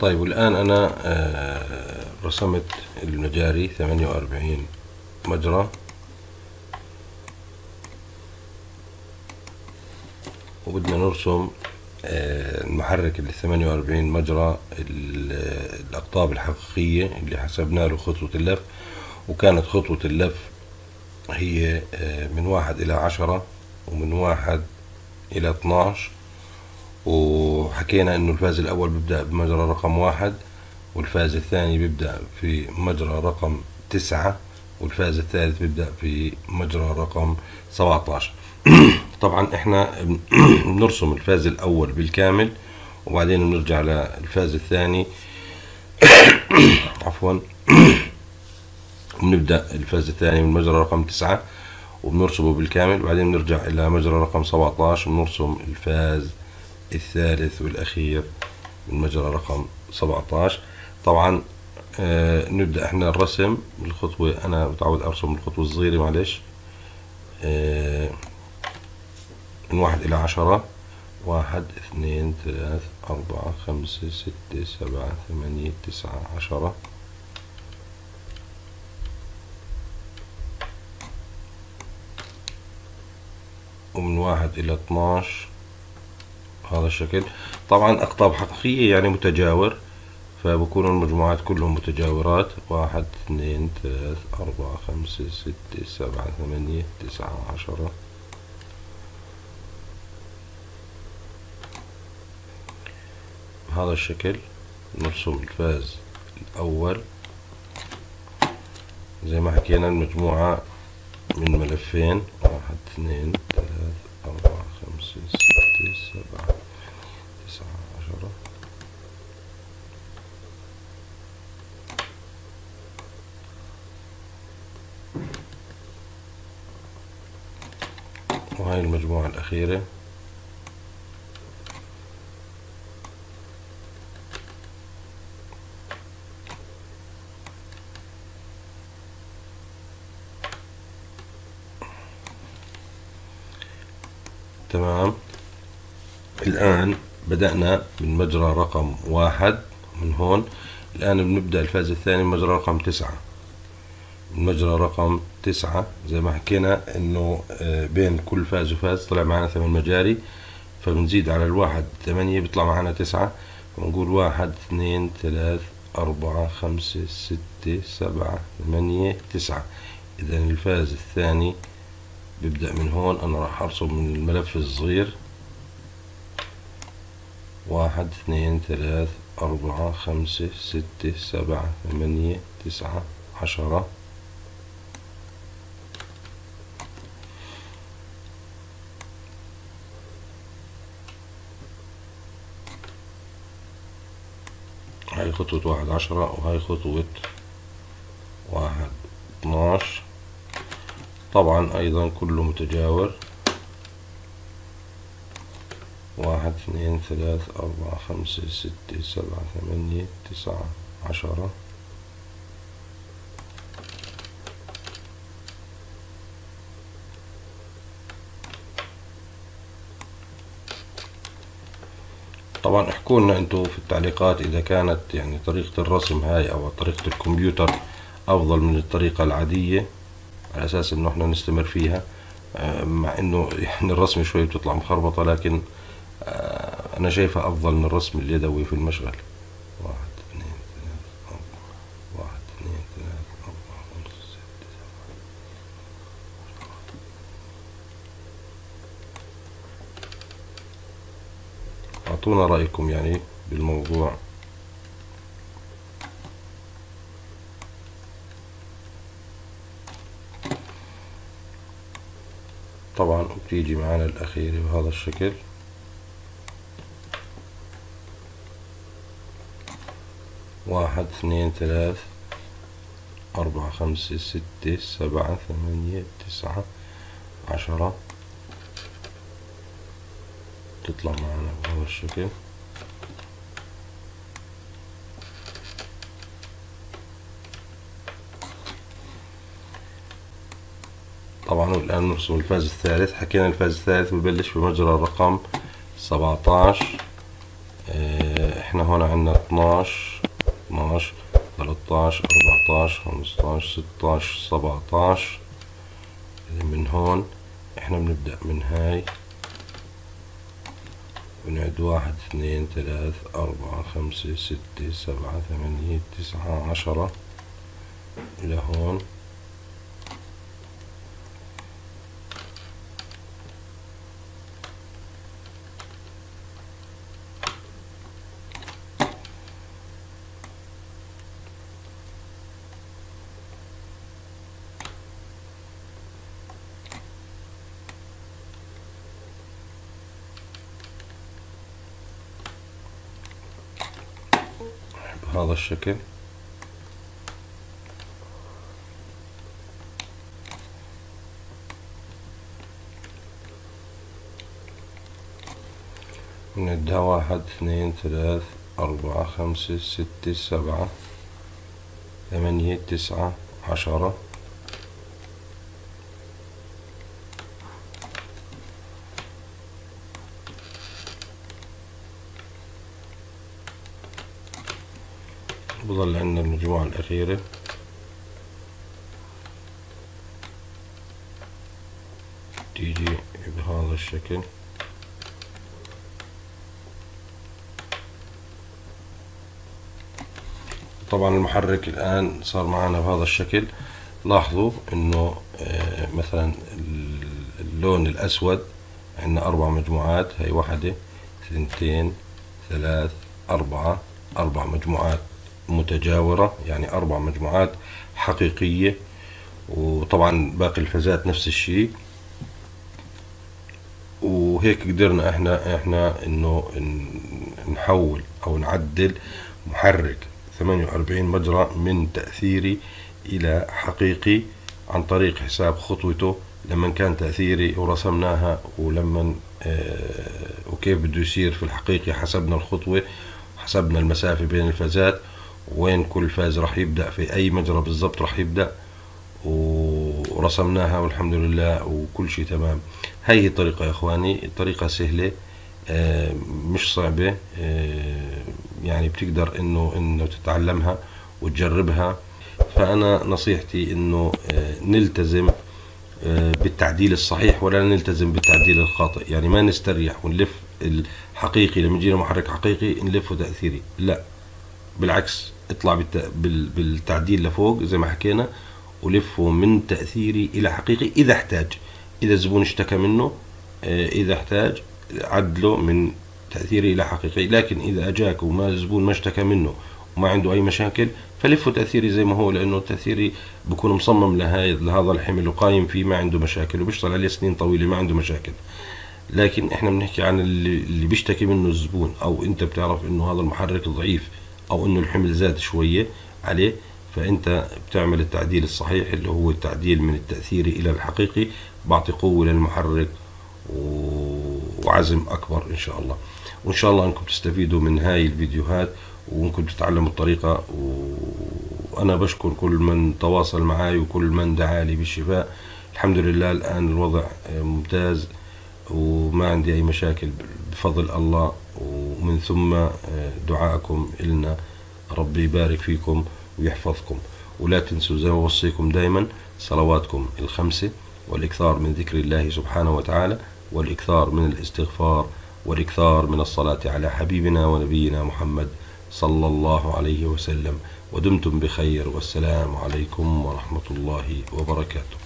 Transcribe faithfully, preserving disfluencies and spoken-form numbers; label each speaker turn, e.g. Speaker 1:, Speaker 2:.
Speaker 1: طيب والآن أنا آه، رسمت المجاري ثمانية وأربعين مجرى، وبدنا نرسم آه، المحرك اللي ثمانية وأربعين مجرى، الأقطاب الحقيقية اللي حسبنا له خطوة اللف، وكانت خطوة اللف هي آه، من واحد إلى عشرة ومن واحد إلى اثناش، وحكينا إنه الفاز الأول بيبدأ بمجرى رقم واحد، والفاز الثاني بيبدأ في مجرى رقم تسعة، والفاز الثالث بيبدأ في مجرى رقم سبعتاشر. طبعا احنا بنرسم الفاز الأول بالكامل، وبعدين بنرجع للفاز الثاني عفوا بنبدأ الفاز الثاني من مجرى رقم تسعة وبنرسمه بالكامل، وبعدين بنرجع إلى مجرى رقم سبعتاشر وبنرسم الفاز الثالث والأخير من مجرى رقم سبعتاشر. طبعا آه نبدأ احنا الرسم بالخطوة، أنا متعود أرسم الخطوة الصغيرة معلش، آه من واحد إلى عشرة، واحد اثنين ثلاث أربعة خمسة ستة سبعة ثمانية تسعة عشرة، ومن واحد إلى اثناش هذا الشكل. طبعا أقطاب حقيقية يعني متجاور، فبكون المجموعات كلهم متجاورات، واحد اثنين ثلاث أربعة خمسة ستة سبعة ثمانية تسعة عشرة، بهذا الشكل. نرسم الفاز الأول زي ما حكينا، المجموعة من ملفين، واحد اثنين ثلاث أربعة خمسة ستة سبعة تسعة عشرة، وهاي المجموعة الأخيرة. تمام. الآن بدأنا من مجرى رقم واحد من هون، الآن بنبدأ الفاز الثاني من مجرى رقم تسعة. من مجرى رقم تسعة زي ما حكينا إنه بين كل فاز وفاز طلع معنا ثمان مجاري، فبنزيد على الواحد ثمانية بيطلع معنا تسعة، ونقول واحد اثنين ثلاث أربعة خمسة ستة سبعة ثمانية تسعة. إذا الفاز الثاني ببدأ من هون، أنا راح أرسم من الملف الصغير واحد اثنين ثلاث أربعة خمسة ستة سبعة ثمانية تسعة عشرة، هاي خطوة واحد عشرة، وهاي خطوة واحد اثناش. طبعا أيضا كله متجاور، واحد اثنين ثلاث أربعة خمسة ستة سبعة ثمانية تسعة عشرة، طبعا احكوا لنا انتم في التعليقات إذا كانت يعني طريقة الرسم هاي أو طريقة الكمبيوتر أفضل من الطريقة العادية، على أساس إنه إحنا نستمر فيها، مع إنه يعني الرسم شوي بتطلع مخربطة، لكن أنا شايفها أفضل من الرسم اليدوي في المشغل. واحد اثنين ثلاث أربعة، واحد اثنين ثلاث أربعة خمسة ستة سبعة. أعطونا رأيكم يعني بالموضوع. طبعا بتيجي معانا الأخيرة بهذا الشكل، واحد اثنين ثلاث أربعة خمسة ستة سبعة ثمانية تسعة عشرة، تطلع معنا بهذا الشكل. طبعا الآن نرسم الفاز الثالث. حكينا الفاز الثالث ببلش بمجرى رقم سبعتاشر. اه احنا هون عندنا اثناش اثناش ثلاثطعش أربعطعش خمسطعش ستطعش سبعطعش. من هون احنا بنبدأ من هاي بنعد واحد اثنين ثلاث أربعة خمسة ستة سبعة ثمانية تسعة عشرة إلى هون. بهذا الشكل. بنعدها واحد اثنين ثلاث أربعة خمسة ستة سبعة ثمانية تسعة عشرة. بظل عندنا المجموعة الأخيرة. تيجي بهذا الشكل. طبعا المحرك الآن صار معنا بهذا الشكل. لاحظوا انه مثلا اللون الأسود عندنا أربع مجموعات، هي واحدة اثنتين ثلاث أربعة، أربع مجموعات متجاورة، يعني أربع مجموعات حقيقية. وطبعا باقي الفازات نفس الشيء. وهيك قدرنا احنا احنا انه نحول او نعدل محرك ثمانية وأربعين مجرى من تأثيري إلى حقيقي عن طريق حساب خطوته لما كان تأثيري ورسمناها، ولما اه وكيف بده يصير في الحقيقي حسبنا الخطوة، حسبنا المسافة بين الفازات، وين كل فاز راح يبدأ في أي مجرى بالضبط راح يبدأ، ورسمناها والحمد لله وكل شيء تمام. هاي هي الطريقة يا إخواني، الطريقة سهلة اه مش صعبة، اه يعني بتقدر إنه إنه تتعلمها وتجربها. فأنا نصيحتي إنه اه نلتزم اه بالتعديل الصحيح ولا نلتزم بالتعديل الخاطئ. يعني ما نستريح ونلف الحقيقي لما يجينا محرك حقيقي نلفه تأثيري، لا بالعكس، اطلع بالتعديل لفوق زي ما حكينا ولفه من تأثيري إلى حقيقي إذا احتاج. إذا الزبون اشتكى منه اه إذا احتاج عدله من تأثيري إلى حقيقي. لكن إذا أجاك وما الزبون ما اشتكى منه وما عنده أي مشاكل فلفه تأثيري زي ما هو، لأنه التأثيري بكون مصمم لهاي لهذا الحمل وقايم فيه ما عنده مشاكل وبيشتغل عليه سنين طويلة ما عنده مشاكل. لكن احنا بنحكي عن اللي, اللي بيشتكي منه الزبون، أو أنت بتعرف إنه هذا المحرك ضعيف أو إنه الحمل زاد شوية عليه، فأنت بتعمل التعديل الصحيح اللي هو التعديل من التأثيري إلى الحقيقي، بعطي قوة للمحرك وعزم أكبر إن شاء الله. وإن شاء الله أنكم تستفيدوا من هاي الفيديوهات وأنكم تتعلموا الطريقة. وأنا بشكر كل من تواصل معي وكل من دعالي بالشفاء. الحمد لله الآن الوضع ممتاز وما عندي أي مشاكل بفضل الله، ومن ثم دعائكم إلنا. ربي يبارك فيكم ويحفظكم. ولا تنسوا زي ما وصيكم دائما صلواتكم الخمسة، والإكثار من ذكر الله سبحانه وتعالى، والإكثار من الاستغفار، والإكثار من الصلاة على حبيبنا ونبينا محمد صلى الله عليه وسلم. ودمتم بخير، والسلام عليكم ورحمة الله وبركاته.